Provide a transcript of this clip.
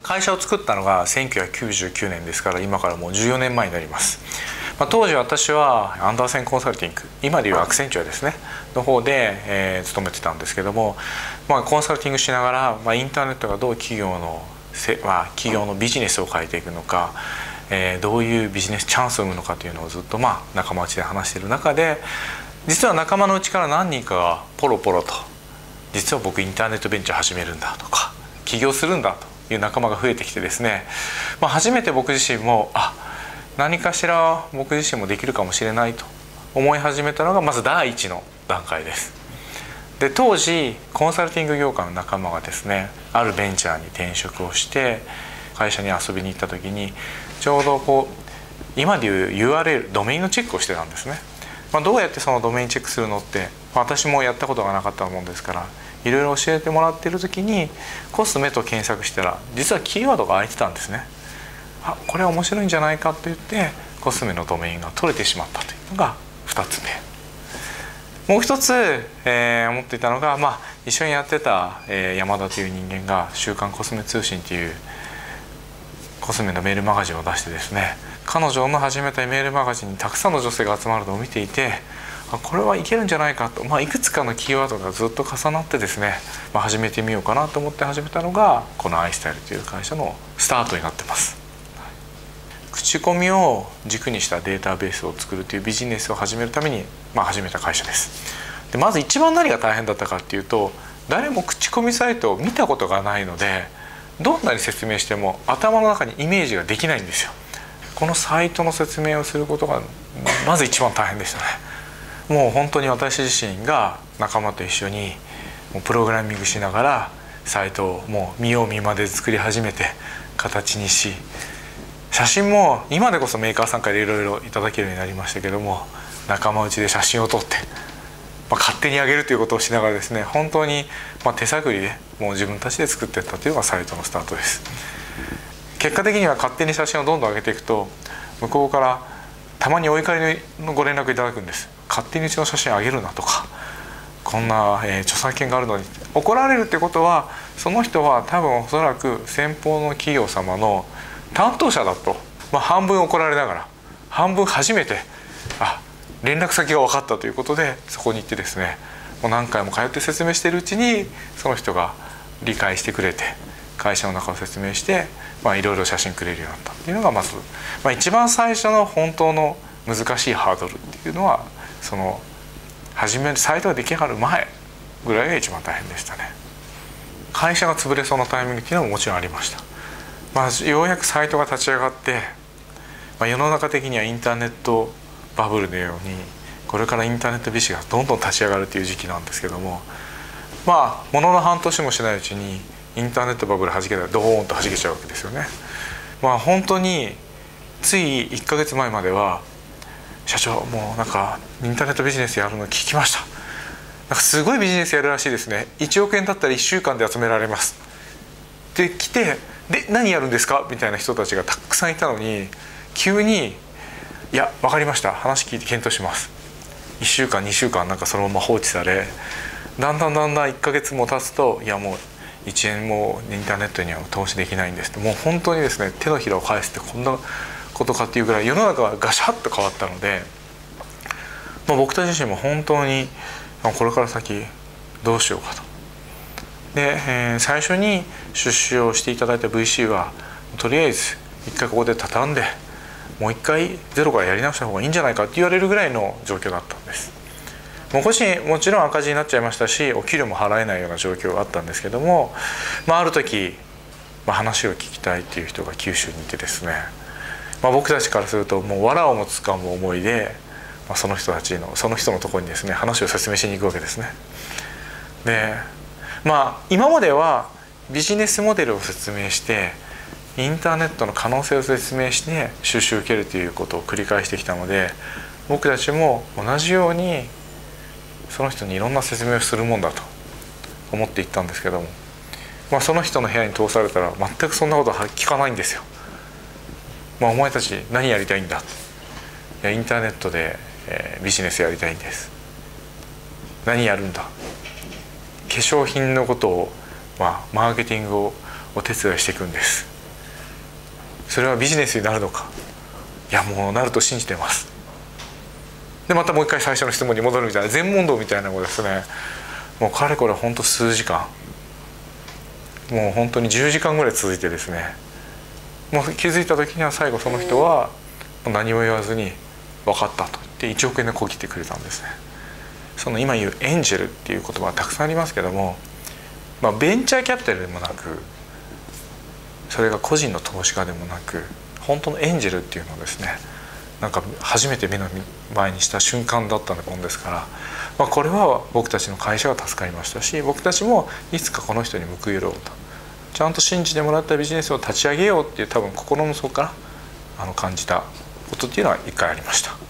会社を作ったのが1999年ですから、今からもう14年前になります。当時私はアンダーセンコンサルティング、今でいうアクセンチュアですねの方で、勤めてたんですけども、コンサルティングしながら、インターネットがどう企業のビジネスを変えていくのか、どういうビジネスチャンスを生むのかというのをずっと仲間内で話している中で、実は仲間のうちから何人かがポロポロと「実は僕インターネットベンチャー始めるんだ」とか「起業するんだ」という仲間が増えてきてですね、初めて僕自身も何かしら僕自身もできるかもしれないと思い始めたのがまず第一の段階です。で、当時コンサルティング業界の仲間がですね、あるベンチャーに転職をして会社に遊びに行った時に、ちょうど今でいう URL ドメインのチェックをしてたんですね。どうやってそのドメインチェックするのって私もやったことがなかったもんですから、いろいろ教えてもらっている時にコスメと検索したら実はキーワードが空いてたんですね。これは面白いんじゃないかと言ってコスメのドメインが取れてしまったというのが2つ目。もう一つ、思っていたのが、一緒にやってた、山田という人間が「週刊コスメ通信」というコスメのメールマガジンを出してですね、彼女の始めたメールマガジンにたくさんの女性が集まるのを見ていて、これはいけるんじゃないかと、いくつかのキーワードがずっと重なってですね、始めてみようかなと思って始めたのがこのアイスタイルという会社のスタートになってます。口コミを軸にしたデータベースを作るというビジネスを始めるために、始めた会社です。で、まず一番何が大変だったかっていうと、誰も口コミサイトを見たことがないので、どんなに説明しても頭の中にイメージができないんですよ。このサイトの説明をすることがまず一番大変でしたね。もう本当に私自身が仲間と一緒にもうプログラミングしながらサイトをもう見よう見まねで作り始めて形にし、写真も今でこそメーカーさんからいろいろいただけるようになりましたけども、仲間内で写真を撮って、勝手に上げるということをしながらですね、本当に手探りでもう自分たちで作っていったというのがサイトのスタートです。結果的には勝手に写真をどんどん上げていくと、向こうからたまにお怒りのご連絡いただくんです。勝手にうちの写真上げるなとか、こんな、著作権があるのに怒られるってことは、その人は多分おそらく先方の企業様の担当者だと、半分怒られながら半分初めて連絡先が分かったということで、そこに行ってですね、もう何回も通って説明しているうちにその人が理解してくれて、会社の中を説明して、いろいろ写真くれるようになったっていうのがまず、一番最初の本当の難しいハードルっていうのは、その初めサイトが出来上がる前ぐらいが一番大変でしたね。会社が潰れそうなタイミングっていうのももちろんありました。ようやくサイトが立ち上がって、世の中的にはインターネットバブルのようにこれからインターネットビジネスがどんどん立ち上がるという時期なんですけども、ものの半年もしないうちにインターネットバブルはじけたらドーンとはじけちゃうわけですよね。本当につい1ヶ月前までは「社長、もうインターネットビジネスやるの聞きました。すごいビジネスやるらしいですね。1億円だったら1週間で集められます」って来て、で何やるんですかみたいな人たちがたくさんいたのに、急に「いや分かりました、話聞いて検討します」1週間2週間そのまま放置され、だんだん1ヶ月も経つと「いやもう1円もインターネットには投資できないんです」って、もう本当にですね、手のひらを返すってこんなことかっていうぐらい世の中がガシャッと変わったので、僕たち自身も本当にこれから先どうしようかと。で、最初に出資をしていただいた VC はとりあえず一回ここで畳んで、もう一回ゼロからやり直した方がいいんじゃないかって言われるぐらいの状況だったんです。もちろん赤字になっちゃいましたし、お給料も払えないような状況があったんですけども、ある時、話を聞きたいっていう人が九州にいてですね、僕たちからするともう藁をもつかむ思いで、その人のところにですね話を説明しに行くわけですね。で、今まではビジネスモデルを説明してインターネットの可能性を説明して収集を受けるということを繰り返してきたので、僕たちも同じようにその人にいろんな説明をするもんだと思っていったんですけども、その人の部屋に通されたら全くそんなことは聞かないんですよ。お前たち何やりたいんだ。いやインターネットで、ビジネスやりたいんです。何やるんだ。化粧品のことを、マーケティングをお手伝いしていくんです。 それはビジネスになるのか、いやもうなると信じてます。でまたもう一回最初の質問に戻るみたいな、全問答みたいなのをですね、もうかれこれ本当数時間、もう本当に10時間ぐらい続いてですね、もう気づいた時には最後その人は何も言わずに分かったと言って1億円でこう来てくれたんですね。その今言うエンジェルっていう言葉はたくさんありますけども、ベンチャーキャピタルでもなく、それが個人の投資家でもなく、本当のエンジェルっていうのをですね、なんか初めて目の前にした瞬間だったもんですから、これは僕たちの会社が助かりましたし、僕たちもいつかこの人に報いろうと、ちゃんと信じてもらったビジネスを立ち上げようっていう、多分心の底から感じたことっていうのは一回ありました。